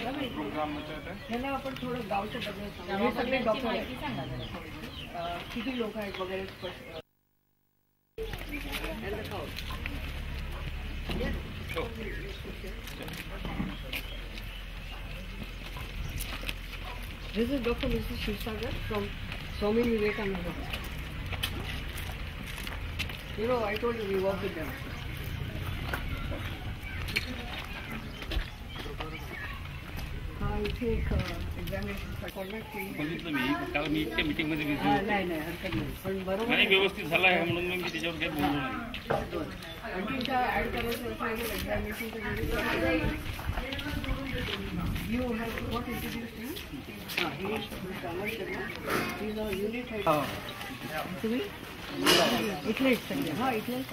ह्याला आपण थोडं गावचं बघायचं. हे सगळे डॉक्टर आहेत, किती लोक आहेत वगैरे. This is Dr. Mrs. Shivsagar from Swami Vivekananda. You know, I told you we work with them. इथे एक एक्झामिनेशन फॉर्मॅट बघितलं मी, कारण मी इतक्या मीटिंगमध्ये बिझी होतो. नाही हरकत नाही, पण बरोबर नाही व्यवस्थित झाला आहे म्हणून मी त्याच्यावर काही बोललो नाही. आणखी ॲड करायचं असेल examination you have what introduce unit आहे तुम्ही इथलेच सगळे. हां इथलेच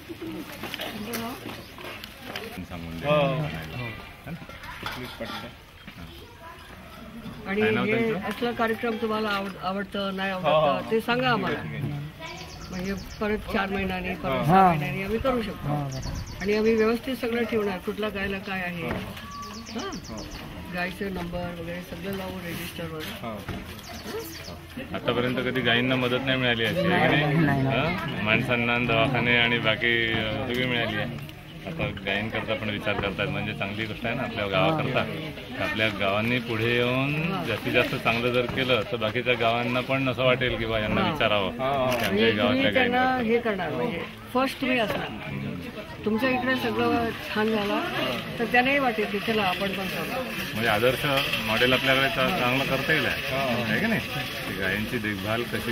आणि हे असला कार्यक्रम तुम्हाला आवडतं नाही आवडतं ते सांगा आम्हाला, म्हणजे परत 4 महिन्यांनी परत 6 महिन्यांनी आम्ही करू शकतो. आणि आम्ही व्यवस्थित सगळं ठेवणार, कुठला गायला काय आहे, गायचे नंबर वगैरे सगळं लावून रजिस्टरवर. आतापर्यंत कधी गायींना मदत नाही मिळाली अशी माणसांना दवाखाने आणि बाकी सगळी मिळाली आहे. आता गायींकरता पण विचार करतात, म्हणजे चांगली गोष्ट आहे ना आपल्या गावाकरता. आपल्या गावांनी पुढे येऊन जास्तीत जास्त चांगलं जर केलं तर बाकीच्या गावांना पण असं वाटेल की बा यांना विचारावं गावातल्या त्यांना हे करणार. म्हणजे फर्स्ट तुम्ही असणार, तुमच्या इकडे सगळं छान झालं तर त्यालाही वाटेल की चला आपण पण करू. म्हणजे आदर्श मॉडेल आपल्याकडे चांगलं करता येईल आहे का नाही. गायींची देखभाल कशी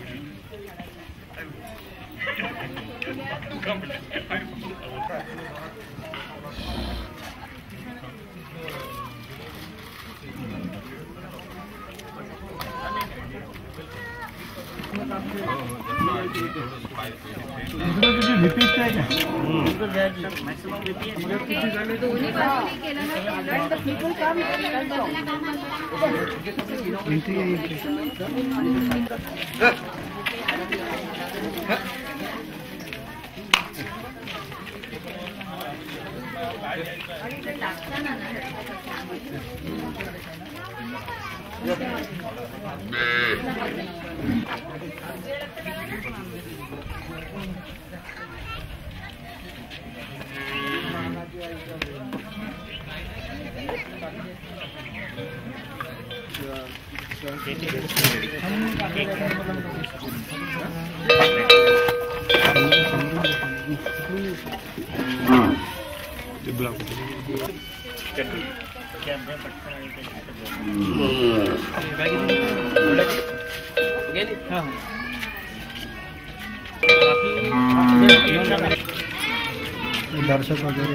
दर्शक वगैरे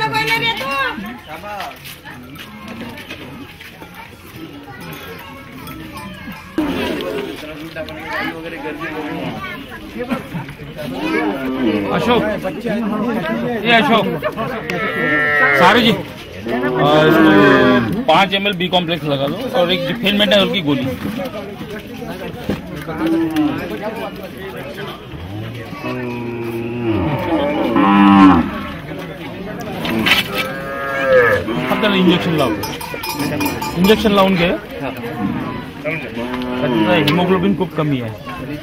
अशोक, ये अशोक सारू जी, 5 ml बी कॉम्प्लेक्स लगा दो और एक डिफेनमेंटाजोल की गोली. आपल्याला इंजेक्शन लावून घे. हिमोग्लोबिन खूप कमी आहे.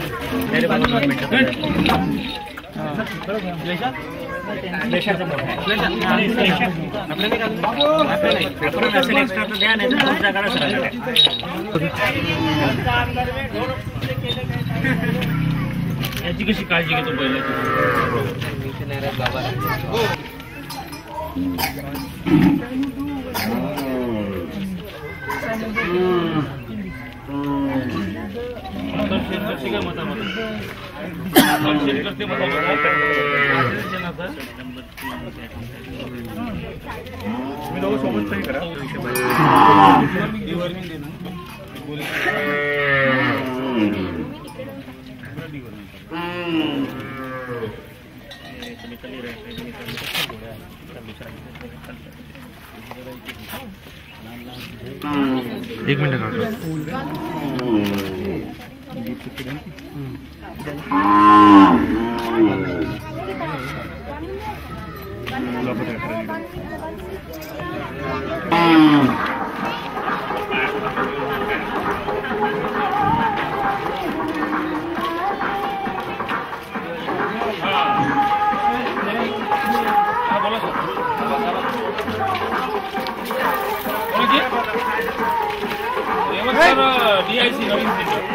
याची कशी काळजी घेतो पहिले. एक मिनट काढ. सेंटर DIC नवीन सेंटर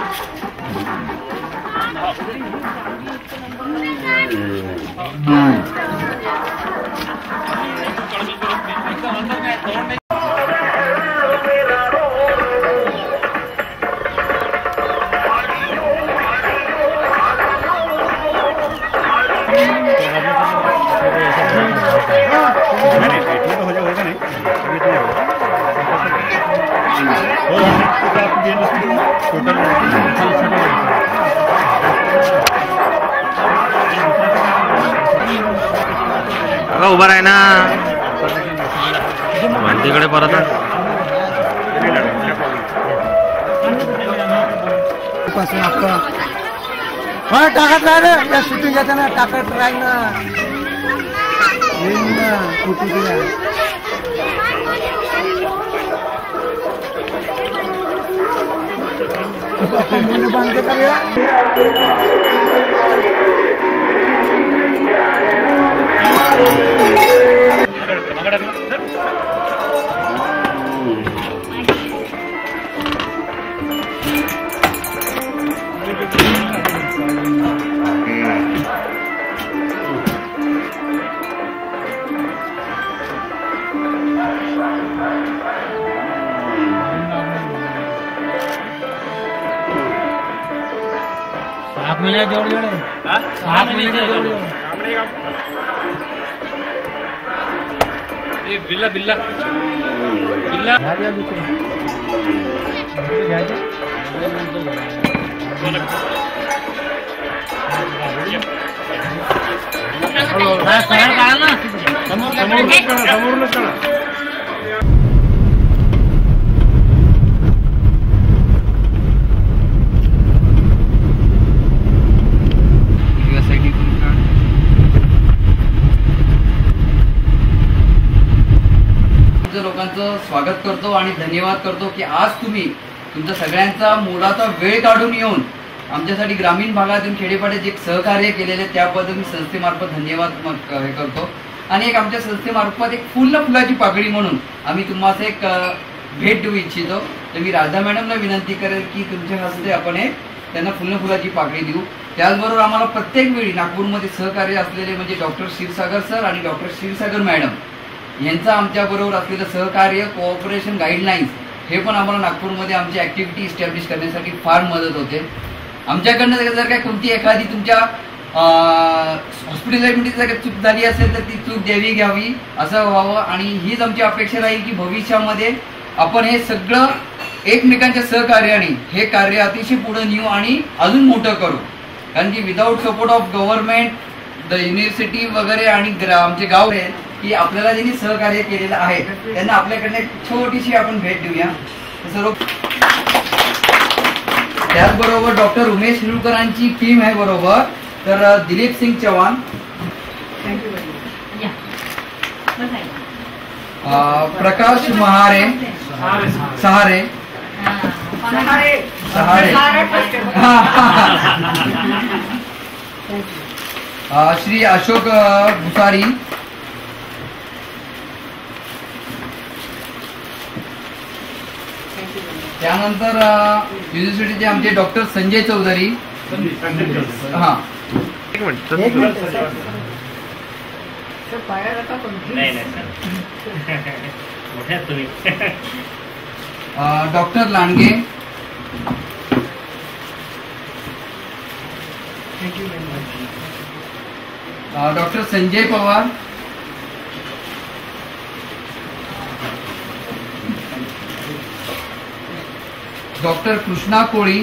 उभा आहे ना तिकडे परत टाकत राहिलं या शूटिंग घेताना टाकत राहिलं बंद करूया बिल्ला बिल्ला बिल्ला लोकांचं स्वागत करतो आणि धन्यवाद करतो की आज तुम्ही तुमचा सगळ्यांचा मोलाचा वेळ काढून येऊन आमच्यासाठी ग्रामीण भागातून खेडेपाड्यात जे सहकार्य केलेले त्याबद्दल मी संस्थेमार्फत धन्यवाद हे करतो. आणि एक आमच्या संस्थेमार्फत एक फुलाची पाकळी म्हणून आम्ही तुम्हाला एक भेट देऊ इच्छितो. तर मी राधा मॅडमला विनंती करेल की तुमच्या हस्ते आपण त्यांना फुलाची पाकळी देऊ. त्याचबरोबर आम्हाला प्रत्येक वेळी नागपूरमध्ये सहकार्य असलेले म्हणजे डॉक्टर क्षीरसागर सर आणि डॉक्टर क्षीरसागर मॅडम यांचं आमच्याबरोबर असलेलं सहकार्य कोऑपरेशन गाईडलाईन्स हे पण आम्हाला नागपूरमध्ये आमची ॲक्टिव्हिटी इस्टॅब्लिश करण्यासाठी फार मदत होते. आमच्याकडनं जर काय कोणती एखादी तुमच्या हॉस्पिटलाइजमध्ये जर चूक झाली असेल तर ती चूक घ्यावी असं व्हावं. आणि हीच आमची अपेक्षा राहील की भविष्यामध्ये आपण हे सगळं एकमेकांच्या सहकार्याने हे कार्य अतिशय पुढे नेऊ आणि अजून मोठं करू. कारण की without support of government the university वगैरे आणि आमचे गाव आहेत की आपल्याला ज्यांनी सहकार्य केलेलं आहे त्यांना आपल्याकडनं एक छोटीशी आपण भेट देऊया. सर्व त्याचबरोबर डॉक्टर उमेश हिरुकरांची टीम आहे बरोबर. तर दिलीप सिंग चव्हाण, प्रकाश महारे सहारे श्री अशोक भुसारी, त्यानंतर युनिव्हर्सिटीचे आमचे डॉक्टर संजय चौधरी. हा doctor Landge, doctor Sanjay Pawar, doctor Krishna Koli,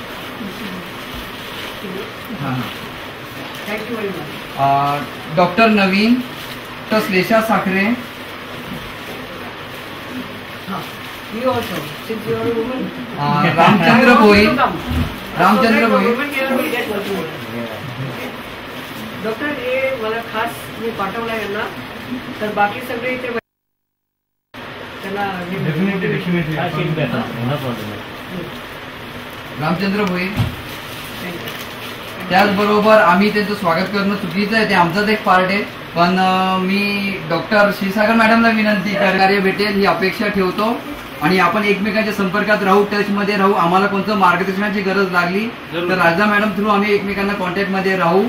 doctor Naveen, doctor Shlesha Sakhare, Ramchandra Bhoir, doctor हे मला खास मी पाठवला यांना. तर बाकी सगळे इथे रामचंद्र भोईर. त्याचबरोबर आम्ही त्यांचं स्वागत करणं चुकीचं आहे, ते आमचाच एक पार्ट आहे. पण मी डॉक्टर क्षीरसागर मॅडमला विनंती कार्य भेटेल ही अपेक्षा ठेवतो. आणि आपण एकमेकांच्या संपर्कात राहू, टच मध्ये राहू. आम्हाला कोणतं मार्गदर्शनाची गरज लागली तर राजा मॅडम थ्रू आम्ही एकमेकांना कॉन्टॅक्ट मध्ये राहू.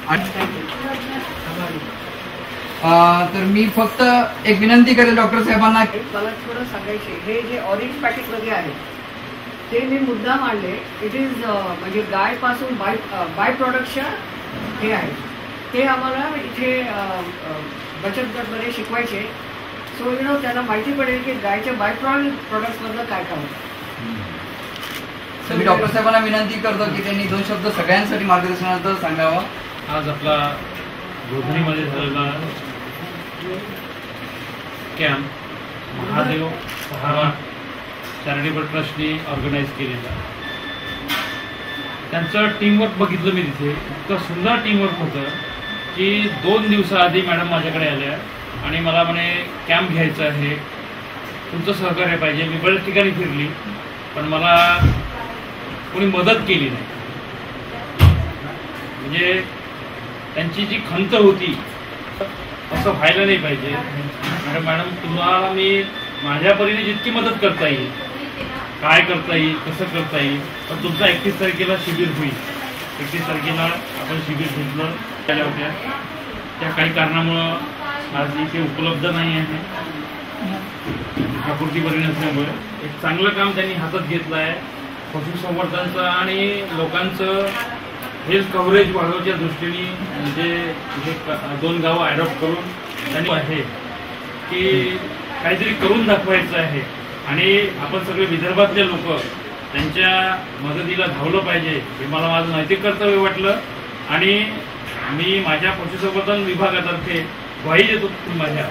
तर मी फक्त एक विनंती करेल डॉक्टर साहेबांना, मला थोडं सांगायचे, हे जे ऑरेंज पॅकेट मध्ये आहे ते मी मुद्दाम आणले. इट इज म्हणजे गायपासून बाय प्रोडक्टच्या हे आहे, ते आम्हाला इथे बचत गटमध्ये शिकवायचे. सो त्यांना माहिती पडेल की गायच्या बाय प्रोडक्ट्स मधलं काय काय होतं. मी डॉक्टर साहेबांना विनंती करतो की त्यांनी 2 शब्द सगळ्यांसाठी मार्गदर्शनाचं सांगावं. आज आपला गोधनीमध्ये झालेला कॅम्प महादेव सहारा चॅरिटेबल ट्रस्टने ऑर्गनाईज केलेला. त्यांचं टीमवर्क बघितलं मी तिथे, इतकं सुंदर टीमवर्क होतं की 2 दिवसाआधी मॅडम माझ्याकडे आल्या आणि मला म्हणे कॅम्प घ्यायचा आहे, तुमचं सहकार्य पाहिजे. मी बऱ्याच ठिकाणी फिरली पण मला कोणी मदत केली नाही. म्हणजे त्यांची जी खंत होती असं व्हायला नाही पाहिजे. मॅडम तुम्हाला मी माझ्या परीने जितकी मदत करता येईल, काय करता येईल, कसं करता येईल. पण तुमचा 31 तारखेला शिबिर होईल. 31 तारखेला आपण शिबिर घेतलं त्याल्या होत्या, त्या काही कारणामुळं आज इथे उपलब्ध नाही आहे. प्रकृती बरी नसल्यामुळे एक चांगलं काम त्यांनी हातात घेतलं आहे पशुसंवर्धनाचं आणि लोकांचं हेल्थ कव्हरेज वाढवण्याच्या दृष्टीने. म्हणजे हे 2 गावं ॲडॉप्ट करून त्यांनी आहे की काहीतरी करून दाखवायचं आहे आणि आपण सगळे विदर्भातले लोक त्यांच्या मदतीला धावलं पाहिजे. हे मला माझं नैतिक कर्तव्य वाटलं आणि मी माझ्या पशुसंवर्धन विभागातर्फे ग्वाही देतो माझ्या.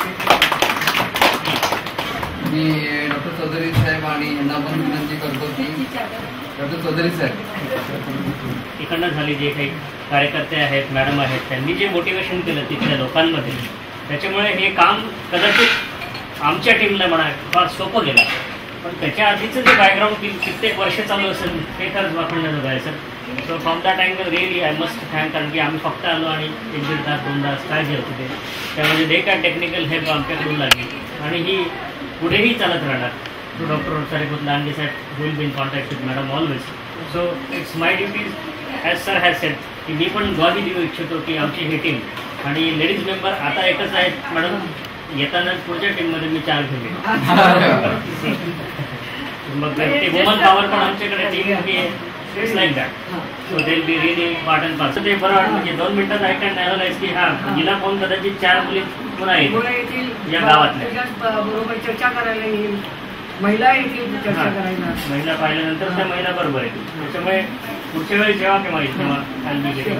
मी डॉक्टर चौधरी साहेब आणि यांना पण विनंती करतो की डॉक्टर चौधरी साहेब इकडनं झाले जे काही कार्यकर्ते आहेत, मॅडम आहेत, त्यांनी जे मोटिवेशन केलं तिथल्या लोकांमध्ये, त्याच्यामुळे हे काम कदाचित आमच्या टीमला म्हणा फार सोपं गेलं. पण त्याच्या आधीचं जे बॅकग्राऊंड कित्येक वर्ष चालू असेल ते खरंच वापरण्याचं आहे sir. So from that angle really I must thank, कारण की आम्ही फक्त आलो आणि 1-1.5 तास 2 तास काय जे होते त्यामध्ये जे काय टेक्निकल हेल्प आमच्याकडून लागली आणि ही पुढेही चालत राहणार. टू डॉक्टर सारेकुत लांडे साहेब will be in contact with madam always. So it's my duty as sir has said की मी पण ग्वाही देऊ इच्छितो की आमची ही टीम आणि लेडीज मेंबर आता एकच आहेत मॅडम, येताना पुढच्या टीममध्ये मी 4 घेऊन मग ते वुमन पॉवर पण आमच्याकडे team it's like that. So they will be really important part. ते बरं वाटतं म्हणजे 2 मिनिटात आय कॅन अनालाइज की हा जिला कोण कदाचित 4 मुली पुन्हा येतील या गावातल्या बरोबर चर्चा करायला येईल, महिला येतील चर्चा करायला. महिला पाहिल्यानंतर त्या महिला बरोबर येतील. त्याच्यामुळे पुढच्या वेळी जेव्हा केव्हा येईल तेव्हा काल मी गेले.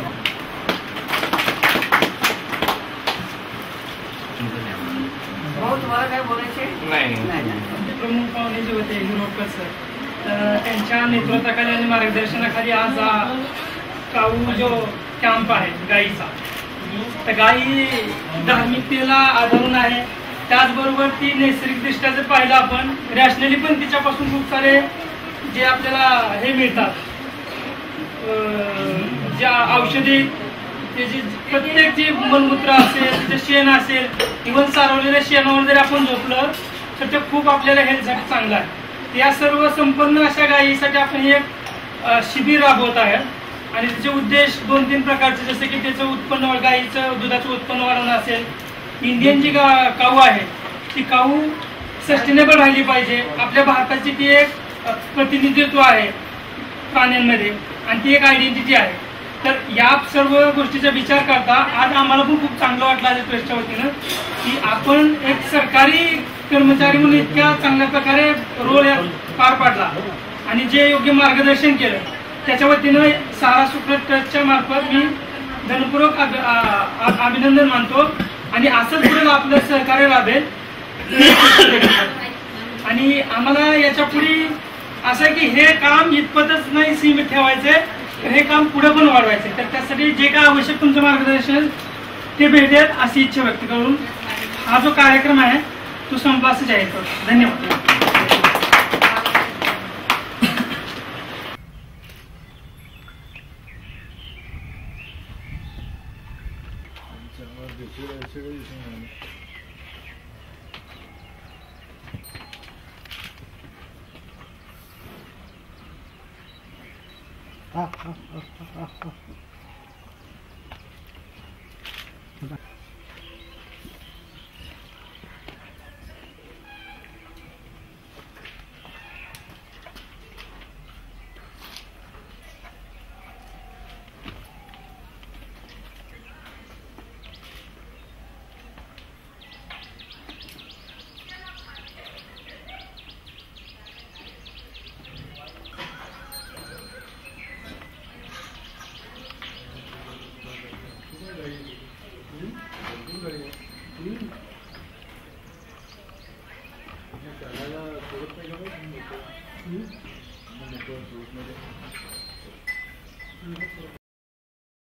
तुम्हाला काय बोलायचे? प्रमुख पाहुणे जे होते हिरोडकर सर, तर त्यांच्या नेतृत्वाखाली आणि मार्गदर्शनाखाली आज काऊ जो कॅम्प आहे गाईचा, तर गाई धार्मिकतेला आधारून आहे. त्याचबरोबर ती नैसर्गिकदृष्ट्या जर पाहिलं आपण रॅशनली पण तिच्यापासून खूप सारे जे आपल्याला हे मिळतात, ज्या औषधी त्याची प्रत्येक जी मलमूत्र असेल, जे शेण असेल, इव्हन सारवलेल्या शेणावर जरी आपण झोपलं तर ते खूप आपल्याला हेल्थसाठी चांगलं आहे. या सर्व संपन्न अशा गायीसाठी आपण एक शिबिर राबवत आहे आणि त्याचे उद्देश 2-3 प्रकारचे, जसे की त्याचं उत्पन्न, गायीचं दुधाचं उत्पन्न वाढवणं असेल. इंडियन जी काऊ आहे ती काऊ सस्टेनेबल राहिली पाहिजे. आपल्या भारताची ती एक प्रतिनिधित्व आहे प्राण्यांमध्ये आणि ती एक आयडेंटिटी आहे. तर या सर्व गोष्टीचा विचार करता आज आम्हाला पण खूप चांगलं वाटलं आहे ट्रस्टच्या वतीनं की आपण एक सरकारी कर्मचारी म्हणून इतक्या चांगल्या प्रकारे रोल पार पाडला आणि जे योग्य मार्गदर्शन केलं त्याच्या वतीनं सहारा सुखद ट्रस्टच्या मार्फत मी धनपूर्वक अभिनंदन मानतो आणि असंच पुढे आपलं सहकार्य लाभेल. आणि आम्हाला याच्या पुढे असं आहे की हे काम इतपतच नाही सीमित ठेवायचे, हे काम पुढे पण वाढवायचे. तर त्यासाठी जे काय आवश्यक तुमचं मार्गदर्शन ते भेटेल अशी इच्छा व्यक्त करून हा जो कार्यक्रम आहे तो संपवास जाहीर करतो. धन्यवाद. हा हा हा